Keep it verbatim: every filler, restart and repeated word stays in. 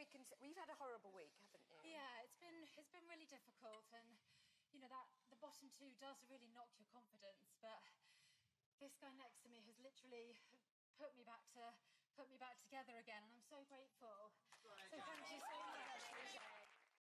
taken... Well, you've had a horrible week, haven't you? Yeah, it's been it's been really difficult, and you know that the bottom two does really knock your confidence. But this guy next to me has literally put me back to put me back together again, and I'm so grateful. So thank you so much.